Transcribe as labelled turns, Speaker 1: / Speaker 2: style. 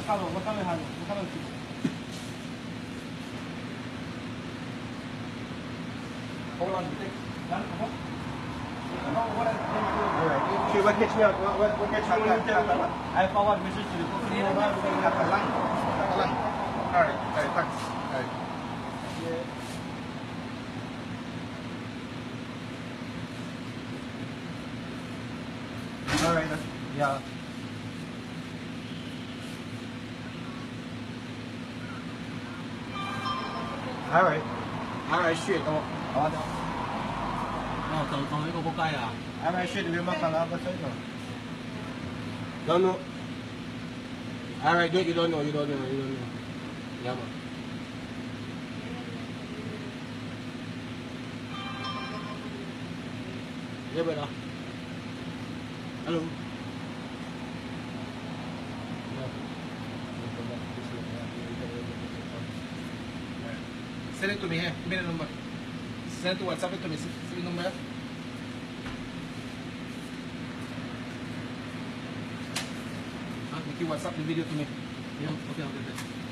Speaker 1: Hold on, She will catch me out. What catch me out? I forward message to the Alright, thanks. Alright, yeah. Alright, shit. Alright, shit, we make a lot of sense. Don't know. Alright, you don't know. Yeah, man. Yeah, brother. Hello. Send it to me here. Give me the number. Send it to WhatsApp it to me. See the number. You WhatsApp the video to me. Yeah, okay.